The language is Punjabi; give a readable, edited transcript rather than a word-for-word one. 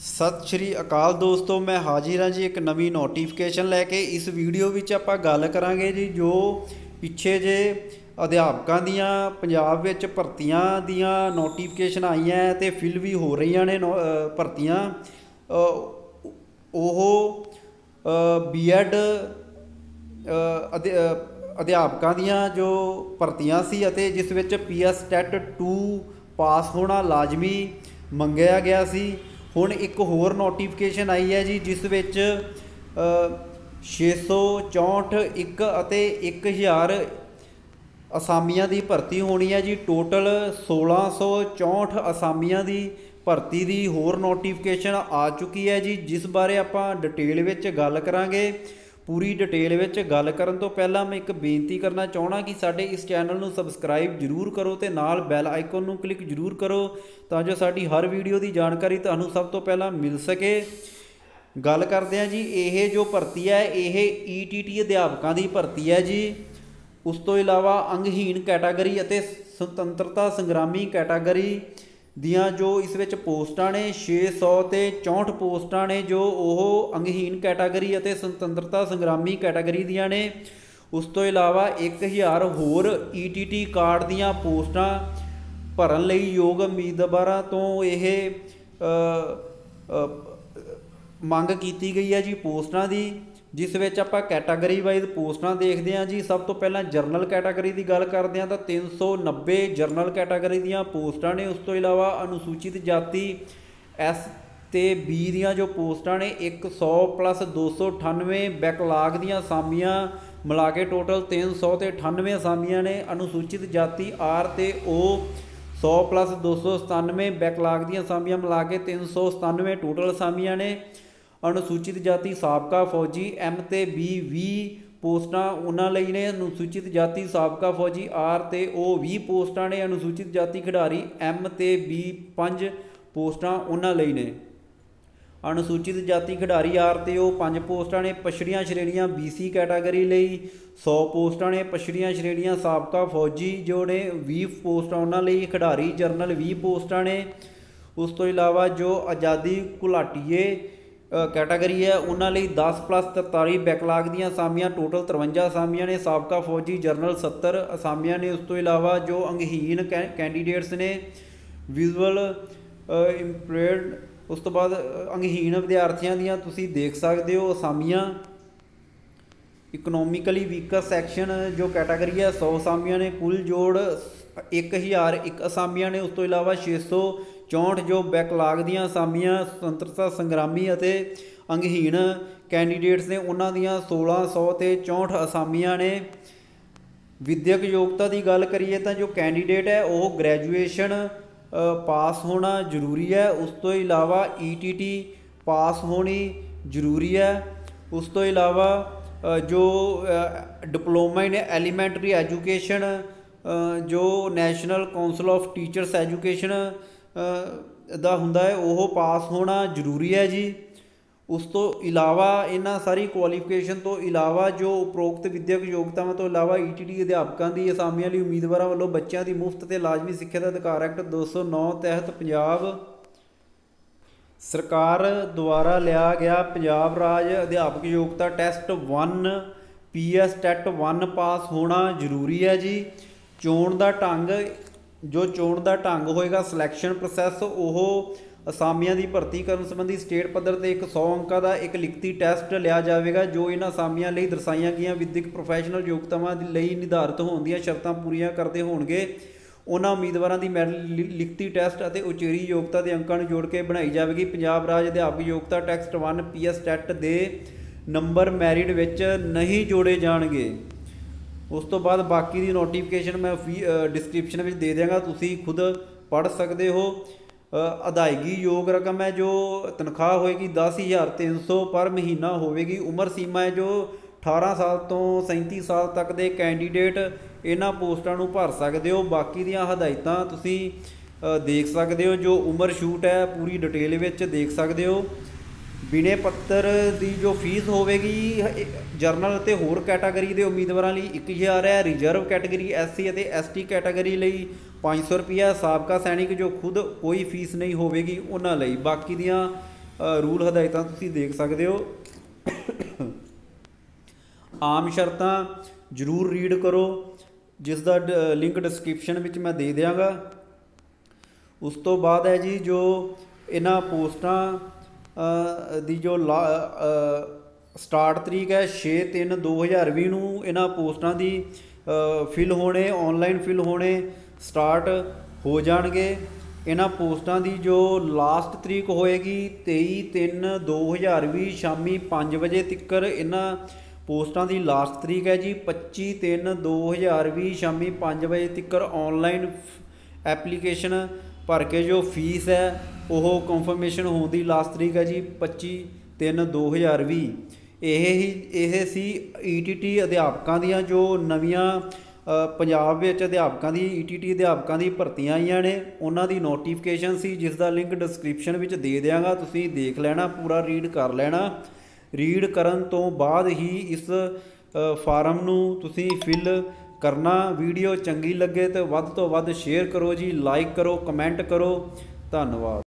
ਸਤਿ ਸ਼੍ਰੀ ਅਕਾਲ ਦੋਸਤੋ, ਮੈਂ ਹਾਜ਼ਰ ਹਾਂ ਜੀ ਇੱਕ ਨਵੀਂ ਨੋਟੀਫਿਕੇਸ਼ਨ ਲੈ ਕੇ। ਇਸ ਵੀਡੀਓ ਵਿੱਚ ਆਪਾਂ ਗੱਲ ਕਰਾਂਗੇ ਜੀ ਜੋ ਪਿੱਛੇ ਜੇ ਅਧਿਆਪਕਾਂ ਦੀਆਂ ਪੰਜਾਬ ਵਿੱਚ ਭਰਤੀਆਂ ਦੀਆਂ ਨੋਟੀਫਿਕੇਸ਼ਨ ਆਈਆਂ ਅਤੇ ਫਿਲ ਵੀ ਹੋ ਰਹੀਆਂ ਨੇ ਭਰਤੀਆਂ। ਉਹ ਬੀਐਡ ਅਧਿਆਪਕਾਂ ਦੀਆਂ ਜੋ ਭਰਤੀਆਂ ਸੀ ਅਤੇ ਜਿਸ ਵਿੱਚ PS ਟੈਟ 2 ਪਾਸ ਹੋਣਾ ਲਾਜ਼ਮੀ ਮੰਗਿਆ ਗਿਆ ਸੀ। ਹੁਣ ਇੱਕ ਹੋਰ ਨੋਟੀਫਿਕੇਸ਼ਨ ਆਈ ਹੈ ਜੀ ਜਿਸ ਵਿੱਚ 664 ਇੱਕ ਅਤੇ 1000 ਅਸਾਮੀਆਂ ਦੀ ਭਰਤੀ ਹੋਣੀ ਹੈ ਜੀ। ਟੋਟਲ 1664 ਅਸਾਮੀਆਂ ਦੀ ਭਰਤੀ ਦੀ ਹੋਰ ਨੋਟੀਫਿਕੇਸ਼ਨ ਆ ਚੁੱਕੀ ਹੈ ਜੀ, ਜਿਸ ਬਾਰੇ ਆਪਾਂ ਡਿਟੇਲ ਵਿੱਚ ਗੱਲ ਕਰਾਂਗੇ। ਪੂਰੀ ਡਿਟੇਲ ਵਿੱਚ ਗੱਲ ਕਰਨ ਤੋਂ ਪਹਿਲਾਂ ਮੈਂ ਇੱਕ ਬੇਨਤੀ ਕਰਨਾ ਚਾਹੁੰਦਾ ਕਿ ਸਾਡੇ ਇਸ ਚੈਨਲ ਨੂੰ ਸਬਸਕ੍ਰਾਈਬ ਜ਼ਰੂਰ ਕਰੋ ਅਤੇ ਨਾਲ ਬੈਲ ਆਈਕਨ ਨੂੰ ਕਲਿੱਕ ਜ਼ਰੂਰ ਕਰੋ ਤਾਂ ਜੋ ਸਾਡੀ ਹਰ ਵੀਡੀਓ ਦੀ ਜਾਣਕਾਰੀ ਤੁਹਾਨੂੰ ਸਭ ਤੋਂ ਪਹਿਲਾਂ ਮਿਲ ਸਕੇ। ਗੱਲ ਕਰਦੇ ਹਾਂ ਜੀ, ਇਹ ਜੋ ਭਰਤੀ ਹੈ ਇਹ ETT ਅਧਿਆਪਕਾਂ ਦੀ ਭਰਤੀ ਹੈ ਜੀ। ਉਸ ਤੋਂ ਇਲਾਵਾ ਅੰਗਹੀਣ ਕੈਟਾਗਰੀ ਅਤੇ ਸੁਤੰਤਰਤਾ ਸੰਗਰਾਮੀ ਕੈਟਾਗਰੀ ਦੀਆਂ ਜੋ ਇਸ ਵਿੱਚ ਪੋਸਟਾਂ ਨੇ 664 ਪੋਸਟਾਂ ਨੇ ਜੋ ਉਹ ਅੰਗਹੀਣ ਕੈਟਾਗਰੀ ਅਤੇ ਸੁਤੰਤਰਤਾ ਸੰਗਰਾਮੀ ਕੈਟਾਗਰੀ ਦੀਆਂ ਨੇ। ਉਸ ਤੋਂ ਇਲਾਵਾ 1000 ਹੋਰ ETT ਕਾਰਡ ਦੀਆਂ ਪੋਸਟਾਂ ਭਰਨ ਲਈ ਯੋਗ ਉਮੀਦਵਾਰਾਂ ਤੋਂ ਇਹ ਮੰਗ ਕੀਤੀ ਗਈ ਹੈ ਜੀ ਪੋਸਟਾਂ ਦੀ, ਜਿਸ ਵਿੱਚ ਆਪਾਂ ਕੈਟਾਗਰੀ ਵਾਈਜ਼ ਪੋਸਟਾਂ ਦੇਖਦੇ ਹਾਂ ਜੀ। ਸਭ ਤੋਂ ਪਹਿਲਾਂ ਜਰਨਲ ਕੈਟਾਗਰੀ ਦੀ ਗੱਲ ਕਰਦੇ ਹਾਂ ਤਾਂ 390 ਜਰਨਲ ਕੈਟਾਗਰੀ ਦੀਆਂ ਪੋਸਟਾਂ ਨੇ। ਉਸ ਤੋਂ ਇਲਾਵਾ ਅਨੁਸੂਚਿਤ ਜਾਤੀ S ਤੇ B ਦੀਆਂ ਜੋ ਪੋਸਟਾਂ ਨੇ 100 ਪਲੱਸ 298 ਬੈਕਲਾਗ ਦੀਆਂ ਅਸਾਮੀਆਂ ਮਿਲਾ ਕੇ ਟੋਟਲ 398 ਅਸਾਮੀਆਂ ਨੇ। ਅਨੁਸੂਚਿਤ ਜਾਤੀ R ਤੇ O 100 ਪਲੱਸ 297 ਬੈਕਲਾਗ ਦੀਆਂ ਅਸਾਮੀਆਂ ਮਿਲਾ ਕੇ 397 ਟੋਟਲ ਅਸਾਮੀਆਂ ਨੇ। ਅਨੁਸੂਚਿਤ ਜਾਤੀ ਸਾਬਕਾ ਫੌਜੀ M ਤੇ B 20 ਪੋਸਟਾਂ ਉਹਨਾਂ ਲਈ ਨੇ। ਅਨੁਸੂਚਿਤ ਜਾਤੀ ਸਾਬਕਾ ਫੌਜੀ R ਤੇ O 20 ਪੋਸਟਾਂ ਨੇ। ਅਨੁਸੂਚਿਤ ਜਾਤੀ ਖਿਡਾਰੀ M ਤੇ B 5 ਪੋਸਟਾਂ ਉਹਨਾਂ ਲਈ ਨੇ। ਅਨੁਸੂਚਿਤ ਜਾਤੀ ਖਿਡਾਰੀ R ਤੇ O 5 ਪੋਸਟਾਂ ਨੇ। ਪਛੜੀਆਂ ਸ਼੍ਰੇਣੀਆਂ BC ਕੈਟਾਗਰੀ ਲਈ 100 ਪੋਸਟਾਂ ਨੇ। ਪਛੜੀਆਂ ਸ਼੍ਰੇਣੀਆਂ ਸਾਬਕਾ ਫੌਜੀ ਜੋ ਨੇ 20 ਪੋਸਟਾਂ ਉਹਨਾਂ ਲਈ। ਖਿਡਾਰੀ ਜਰਨਲ 20 ਪੋਸਟਾਂ ਨੇ। ਉਸ ਤੋਂ ਇਲਾਵਾ ਜੋ ਆਜ਼ਾਦੀ ਘੁਲਾਟੀਏ ਕੈਟਾਗਰੀ ਹੈ ਉਹਨਾਂ ਲਈ 10 ਪਲੱਸ 43 ਬੈਕਲਾਗ ਦੀਆਂ ਅਸਾਮੀਆਂ ਟੋਟਲ 53 ਅਸਾਮੀਆਂ ਨੇ। ਸਾਬਕਾ ਫੌਜੀ ਜਰਨਲ 70 ਅਸਾਮੀਆਂ ਨੇ। ਉਸ ਤੋਂ ਇਲਾਵਾ ਜੋ ਅੰਗਹੀਣ ਕੈਂਡੀਡੇਟਸ ਨੇ ਵਿਜ਼ੂਅਲ ਇੰਪੇਅਰਡ, ਉਸ ਤੋਂ ਬਾਅਦ ਅੰਗਹੀਣ ਵਿਦਿਆਰਥੀਆਂ ਦੀਆਂ ਤੁਸੀਂ ਦੇਖ ਸਕਦੇ ਹੋ ਅਸਾਮੀਆਂ। ਇਕਨੋਮਿਕਲੀ ਵੀਕਰ ਸੈਕਸ਼ਨ ਜੋ ਕੈਟਾਗਰੀ ਹੈ 100 ਅਸਾਮੀਆਂ ਨੇ। ਕੁੱਲ ਜੋੜ 1001 ਅਸਾਮੀਆਂ ਨੇ। ਉਸ ਤੋਂ ਇਲਾਵਾ 664 ਜੋ ਬੈਕਲਾਗ ਦੀਆਂ ਅਸਾਮੀਆਂ ਸੁਤੰਤਰਤਾ ਸੰਗਰਾਮੀ ਅਤੇ ਅੰਗਹੀਣ ਕੈਂਡੀਡੇਟਸ ਨੇ ਉਹਨਾਂ ਦੀਆਂ 1664 ਅਸਾਮੀਆਂ ਨੇ। ਵਿਦਿਅਕ ਯੋਗਤਾ ਦੀ ਗੱਲ ਕਰੀਏ ਤਾਂ ਜੋ ਕੈਂਡੀਡੇਟ ਹੈ ਉਹ ਗ੍ਰੈਜੂਏਸ਼ਨ ਪਾਸ ਹੋਣਾ ਜ਼ਰੂਰੀ ਹੈ। ਉਸ ਤੋਂ ਇਲਾਵਾ ETT ਪਾਸ ਹੋਣੀ ਜ਼ਰੂਰੀ ਹੈ। ਉਸ ਤੋਂ ਇਲਾਵਾ ਜੋ ਡਿਪਲੋਮਾ ਇਨ ਐਲੀਮੈਂਟਰੀ ਐਜੂਕੇਸ਼ਨ ਜੋ national council of teachers education ਦਾ ਹੁੰਦਾ ਹੈ ਉਹ ਪਾਸ ਹੋਣਾ ਜ਼ਰੂਰੀ ਹੈ ਜੀ। ਉਸ ਤੋਂ ਇਲਾਵਾ ਇਹਨਾਂ ਸਾਰੀ ਕੁਆਲੀਫਿਕੇਸ਼ਨ ਤੋਂ ਇਲਾਵਾ ਜੋ ਉਪਰੋਕਤ ਵਿਦਿਅਕ ਯੋਗਤਾਵਾਂ ਤੋਂ ਇਲਾਵਾ ETT ਅਧਿਆਪਕਾਂ ਦੀ ਅਸਾਮੀਆਂ ਲਈ ਉਮੀਦਵਾਰਾਂ ਵੱਲੋਂ ਬੱਚਿਆਂ ਦੀ ਮੁਫਤ ਅਤੇ ਲਾਜ਼ਮੀ ਸਿੱਖਿਆ ਦਾ ਅਧਿਕਾਰ ਐਕਟ 209 ਤਹਿਤ ਪੰਜਾਬ ਸਰਕਾਰ ਦੁਆਰਾ ਲਿਆ ਗਿਆ ਪੰਜਾਬ ਰਾਜ ਅਧਿਆਪਕ ਯੋਗਤਾ ਟੈਸਟ 1 PS ਟੈਟ 1 ਪਾਸ ਹੋਣਾ ਜ਼ਰੂਰੀ ਹੈ ਜੀ। ਚੋਣ ਦਾ ਢੰਗ ਹੋਏਗਾ ਸਿਲੈਕਸ਼ਨ ਪ੍ਰੋਸੈਸ, ਉਹ ਅਸਾਮੀਆਂ ਦੀ ਭਰਤੀ ਕਰਨ ਸੰਬੰਧੀ ਸਟੇਟ ਪੱਧਰ 'ਤੇ 100 ਅੰਕਾਂ ਦਾ ਇੱਕ ਲਿਖਤੀ ਟੈਸਟ ਲਿਆ ਜਾਵੇਗਾ ਜੋ ਇਹਨਾਂ ਅਸਾਮੀਆਂ ਲਈ ਦਰਸਾਈਆਂ ਗਈਆਂ ਵਿਦਿਅਕ ਪ੍ਰੋਫੈਸ਼ਨਲ ਯੋਗਤਾਵਾਂ ਲਈ ਨਿਰਧਾਰਿਤ ਹੋਣ ਦੀਆਂ ਸ਼ਰਤਾਂ ਪੂਰੀਆਂ ਕਰਦੇ ਹੋਣਗੇ। ਉਹਨਾਂ ਉਮੀਦਵਾਰਾਂ ਦੀ ਲਿਖਤੀ ਟੈਸਟ ਅਤੇ ਉਚੇਰੀ ਯੋਗਤਾ ਦੇ ਅੰਕਾਂ ਨੂੰ ਜੋੜ ਕੇ ਬਣਾਈ ਜਾਵੇਗੀ। ਪੰਜਾਬ ਰਾਜ ਅਧਿਆਪਕ ਯੋਗਤਾ ਟੈਸਟ 1 PS ਟੈਟ ਦੇ ਨੰਬਰ ਮੈਰਿਟ ਵਿੱਚ ਨਹੀਂ ਜੋੜੇ ਜਾਣਗੇ। ਉਸ ਤੋਂ ਬਾਅਦ ਬਾਕੀ ਦੀ ਨੋਟੀਫਿਕੇਸ਼ਨ ਮੈਂ ਡਿਸਕ੍ਰਿਪਸ਼ਨ ਵਿੱਚ ਦੇ ਦਿਆਂਗਾ, ਤੁਸੀਂ ਖੁਦ ਪੜ੍ਹ ਸਕਦੇ ਹੋ। ਅਦਾਇਗੀ ਯੋਗ ਰਕਮ ਹੈ ਜੋ ਤਨਖਾਹ ਹੋਏਗੀ 10,300 ਪਰ ਮਹੀਨਾ ਹੋਵੇਗੀ। ਉਮਰ ਸੀਮਾ ਹੈ ਜੋ 18 ਸਾਲ ਤੋਂ 37 ਸਾਲ ਤੱਕ ਦੇ ਕੈਂਡੀਡੇਟ ਇਹਨਾਂ ਪੋਸਟਾਂ ਨੂੰ ਭਰ ਸਕਦੇ ਹੋ। ਬਾਕੀ ਦੀਆਂ ਹਦਾਇਤਾਂ ਤੁਸੀਂ ਦੇਖ ਸਕਦੇ ਹੋ, ਜੋ ਉਮਰ ਛੂਟ ਹੈ ਪੂਰੀ ਡਿਟੇਲ ਵਿੱਚ ਦੇਖ ਸਕਦੇ ਹੋ। ਬਿਨੇ ਪੱਤਰ ਦੀ ਜੋ ਫੀਸ ਹੋਵੇਗੀ ਜਰਨਲ ਅਤੇ ਹੋਰ ਕੈਟਾਗਰੀ ਦੇ ਉਮੀਦਵਾਰਾਂ ਲਈ 1000 ਹੈ। ਰਿਜ਼ਰਵ ਕੈਟਾਗਰੀ SC ਅਤੇ ST ਕੈਟਾਗਰੀ ਲਈ 500 ਰੁਪਈਆ। ਸਾਬਕਾ ਸੈਨਿਕ ਜੋ ਖੁਦ ਕੋਈ ਫੀਸ ਨਹੀਂ ਹੋਵੇਗੀ ਉਹਨਾਂ ਲਈ। ਬਾਕੀ ਦੀਆਂ रूल हदायतां तुसीं देख सकते हो। आम शर्तां जरूर रीड करो, जिसका लिंक डिस्क्रिप्शन में मैं दे देंगा। उस तो बाद है जी जो इन्हां पोस्टां दी जो स्टार्ट तरीक है 6/3/2020 नूं इन्हां पोस्टां दी फिल होने ऑनलाइन फिल होने स्टार्ट हो जाएंगे। इन्हां पोस्टां दी जो लास्ट तरीक होएगी 23/3/2020 शामी 5 बजे तक इन्हां पोस्टां दी लास्ट तरीक है जी। 25/3/2020 शामी 5 बजे तक ऑनलाइन एप्लीकेशन भर के जो फीस है वो कंफर्मेशन होने की लास्ट तरीक है जी 25/3/2020। ਇਹ ਸੀ ETT ਅਧਿਆਪਕਾਂ ਦੀਆਂ ਜੋ ਨਵੀਆਂ ਪੰਜਾਬ ਵਿੱਚ ਅਧਿਆਪਕਾਂ ਦੀ ETT ਅਧਿਆਪਕਾਂ ਦੀ ਭਰਤੀਆਂ ਆਈਆਂ ਨੇ, ਉਹਨਾਂ ਦੀ ਨੋਟੀਫਿਕੇਸ਼ਨ ਸੀ, ਜਿਸ ਦਾ ਲਿੰਕ ਡਿਸਕ੍ਰਿਪਸ਼ਨ ਵਿੱਚ ਦੇ ਦਿਆਂਗਾ। ਤੁਸੀਂ ਦੇਖ ਲੈਣਾ, ਪੂਰਾ ਰੀਡ ਕਰ ਲੈਣਾ। ਰੀਡ ਕਰਨ ਤੋਂ ਬਾਅਦ ਹੀ ਇਸ ਫਾਰਮ ਨੂੰ ਤੁਸੀਂ ਫਿਲ ਕਰਨਾ। ਵੀਡੀਓ ਚੰਗੀ ਲੱਗੇ ਤਾਂ ਵੱਧ ਤੋਂ ਵੱਧ ਸ਼ੇਅਰ ਕਰੋ ਜੀ, ਲਾਈਕ ਕਰੋ, ਕਮੈਂਟ ਕਰੋ। ਧੰਨਵਾਦ।